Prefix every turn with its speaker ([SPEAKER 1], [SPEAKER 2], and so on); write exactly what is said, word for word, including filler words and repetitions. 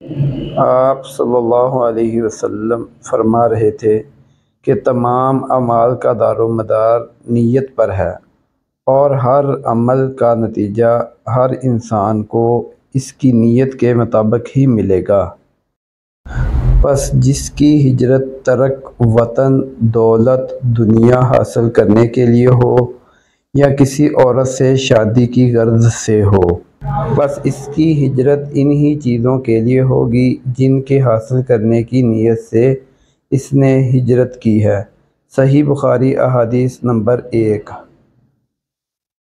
[SPEAKER 1] آپ صلی اللہ علیہ وسلم فرما رہے تھے کہ تمام اعمال کا دار و مدار نیت پر ہے، اور ہر عمل کا نتیجہ ہر انسان کو اس کی نیت کے مطابق ہی ملے گا۔ پس جس کی ہجرت ترک وطن، دولت، دنیا حاصل کرنے کے لیے ہو یا کسی عورت سے شادی کی غرض سے ہو، بس اس کی ہجرت انہی چیزوں کے لیے ہوگی جن کے حاصل کرنے کی نیت سے اس نے ہجرت کی ہے۔ صحیح بخاری احادیث نمبر ایک۔